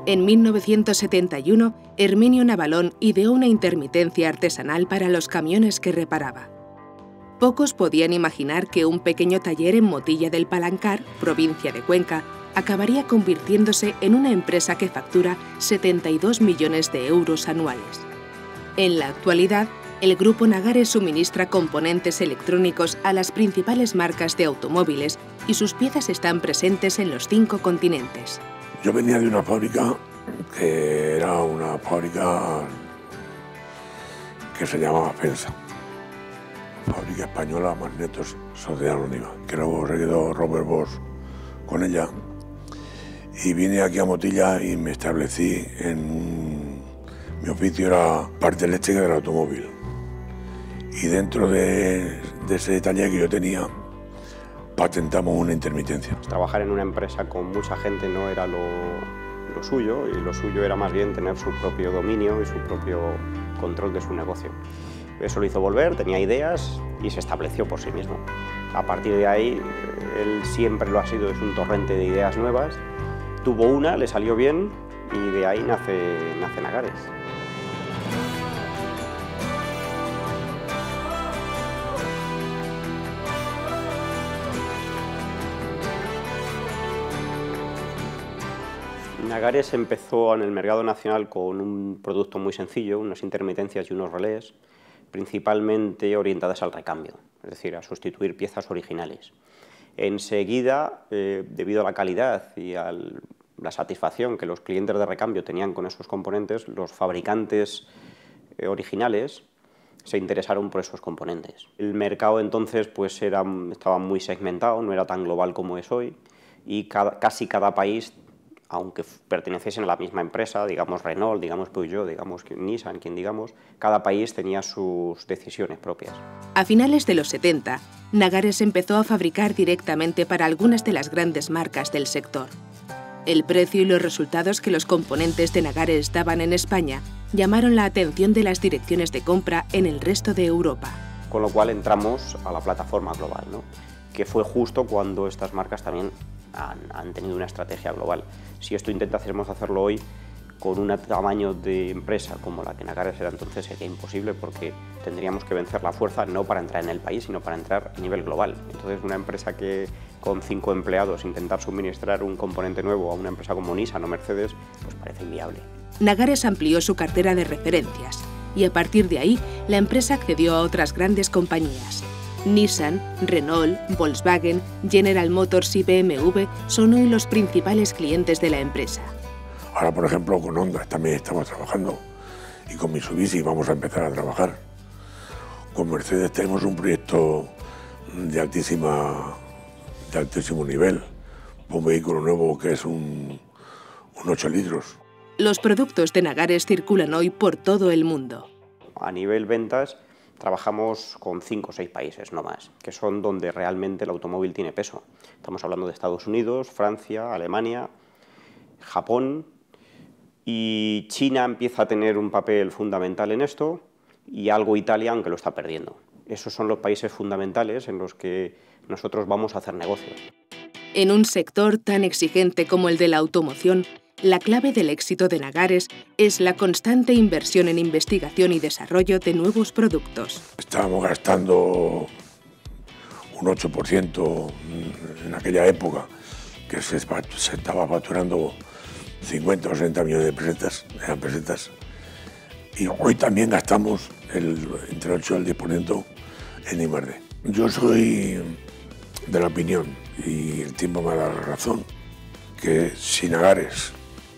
En 1971, Herminio Navalón ideó una intermitencia artesanal para los camiones que reparaba. Pocos podían imaginar que un pequeño taller en Motilla del Palancar, provincia de Cuenca, acabaría convirtiéndose en una empresa que factura 72 millones de euros anuales. En la actualidad, el Grupo Nagares suministra componentes electrónicos a las principales marcas de automóviles y sus piezas están presentes en los 5 continentes. Yo venía de una fábrica que era una fábrica que se llamaba FENSA, Fábrica Española Magnetos Sociedad Anónima, que luego se quedó Robert Bosch con ella. Y vine aquí a Motilla y me establecí en... Mi oficio era parte eléctrica del automóvil. Y dentro de ese taller que yo tenía, patentamos una intermitencia. Trabajar en una empresa con mucha gente no era lo suyo, y lo suyo era más bien tener su propio dominio y su propio control de su negocio. Eso lo hizo volver, tenía ideas y se estableció por sí mismo. A partir de ahí, él siempre lo ha sido, es un torrente de ideas nuevas. Tuvo una, le salió bien y de ahí nace Nagares. Nagares empezó en el mercado nacional con un producto muy sencillo, unas intermitencias y unos relés, principalmente orientadas al recambio, es decir, a sustituir piezas originales. Enseguida, debido a la calidad y a la satisfacción que los clientes de recambio tenían con esos componentes, los fabricantes originales se interesaron por esos componentes. El mercado entonces pues, estaba muy segmentado, no era tan global como es hoy, y casi cada país, aunque perteneciesen a la misma empresa, digamos Renault, digamos Peugeot, digamos Nissan, quien digamos, cada país tenía sus decisiones propias. A finales de los 70, Nagares empezó a fabricar directamente para algunas de las grandes marcas del sector. El precio y los resultados que los componentes de Nagares daban en España llamaron la atención de las direcciones de compra en el resto de Europa. Con lo cual entramos a la plataforma global, ¿no? Que fue justo cuando estas marcas también han tenido una estrategia global. Si esto intentásemos hacerlo hoy, con un tamaño de empresa como la que Nagares era entonces, sería imposible porque tendríamos que vencer la fuerza no para entrar en el país, sino para entrar a nivel global. Entonces, una empresa que con 5 empleados intentar suministrar un componente nuevo a una empresa como Nissan o Mercedes, pues parece inviable. Nagares amplió su cartera de referencias y a partir de ahí la empresa accedió a otras grandes compañías. Nissan, Renault, Volkswagen, General Motors y BMW son hoy los principales clientes de la empresa. Ahora, por ejemplo, con Honda también estamos trabajando y con Mitsubishi vamos a empezar a trabajar. Con Mercedes tenemos un proyecto de altísimo nivel, un vehículo nuevo que es un 8 litros. Los productos de Nagares circulan hoy por todo el mundo. A nivel ventas, trabajamos con 5 o 6 países, no más, que son donde realmente el automóvil tiene peso. Estamos hablando de Estados Unidos, Francia, Alemania, Japón, y China empieza a tener un papel fundamental en esto, y algo Italia, aunque lo está perdiendo. Esos son los países fundamentales en los que nosotros vamos a hacer negocios. En un sector tan exigente como el de la automoción, la clave del éxito de Nagares es la constante inversión en investigación y desarrollo de nuevos productos. Estábamos gastando un 8% en aquella época, que se estaba facturando 50 o 60 millones de pesetas, eran pesetas. Y hoy también gastamos entre el 8 y el 10% en I+D. Yo soy de la opinión, y el tiempo me da la razón, que si Nagares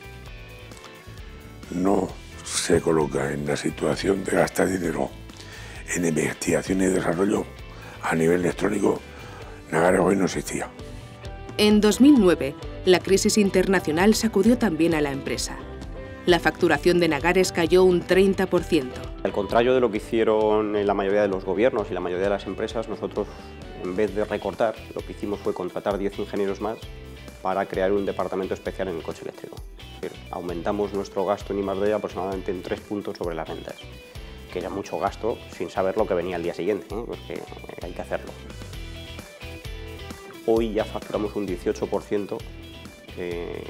no se coloca en la situación de gastar dinero en investigación y desarrollo a nivel electrónico, Nagares hoy no existía. En 2009, la crisis internacional sacudió también a la empresa. La facturación de Nagares cayó un 30%. Al contrario de lo que hicieron la mayoría de los gobiernos y la mayoría de las empresas, nosotros, en vez de recortar, lo que hicimos fue contratar 10 ingenieros más para crear un departamento especial en el coche eléctrico. Es decir, aumentamos nuestro gasto en I+D aproximadamente en 3 puntos sobre las ventas, que era mucho gasto sin saber lo que venía al día siguiente, porque hay que hacerlo. Hoy ya facturamos un 18%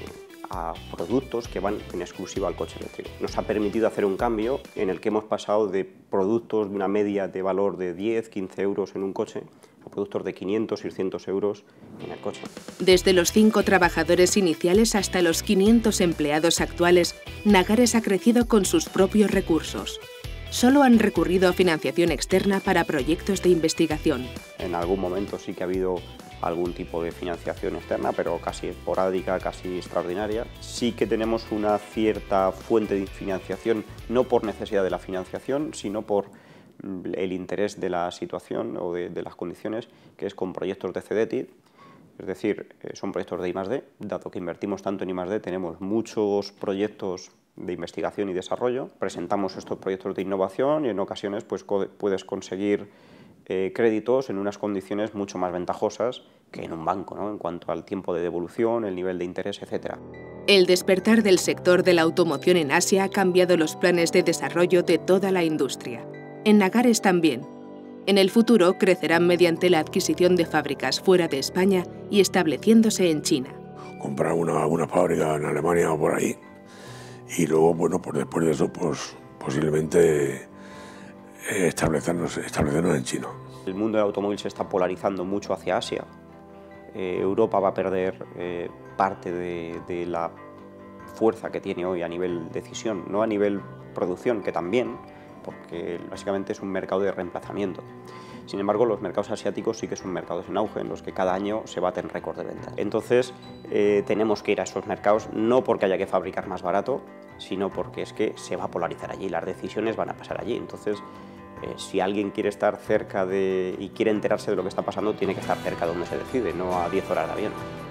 a productos que van en exclusiva al coche eléctrico. Nos ha permitido hacer un cambio en el que hemos pasado de productos de una media de valor de 10, 15 euros en un coche a productos de 500, 600 euros en el coche. Desde los 5 trabajadores iniciales hasta los 500 empleados actuales, Nagares ha crecido con sus propios recursos. Solo han recurrido a financiación externa para proyectos de investigación. En algún momento sí que ha habido algún tipo de financiación externa, pero casi esporádica, casi extraordinaria. Sí que tenemos una cierta fuente de financiación, no por necesidad de la financiación, sino por el interés de la situación o de las condiciones, que es con proyectos de CEDETI, es decir, son proyectos de I+D. Dado que invertimos tanto en I+D, tenemos muchos proyectos de investigación y desarrollo, presentamos estos proyectos de innovación y en ocasiones pues, puedes conseguir créditos en unas condiciones mucho más ventajosas que en un banco, ¿no? En cuanto al tiempo de devolución, el nivel de interés, etc. El despertar del sector de la automoción en Asia ha cambiado los planes de desarrollo de toda la industria. En Nagares también. En el futuro crecerán mediante la adquisición de fábricas fuera de España y estableciéndose en China. Comprar una fábrica en Alemania o por ahí y luego, bueno, pues después de eso, pues posiblemente establecernos en China. El mundo del automóvil se está polarizando mucho hacia Asia. Europa va a perder parte de la fuerza que tiene hoy a nivel decisión, no a nivel producción, que también, porque básicamente es un mercado de reemplazamiento. Sin embargo, los mercados asiáticos sí que son mercados en auge, en los que cada año se baten récords de ventas. Entonces, tenemos que ir a esos mercados, no porque haya que fabricar más barato, sino porque es que se va a polarizar allí, las decisiones van a pasar allí. Entonces, si alguien quiere estar cerca y quiere enterarse de lo que está pasando, tiene que estar cerca de donde se decide, no a 10 horas de avión.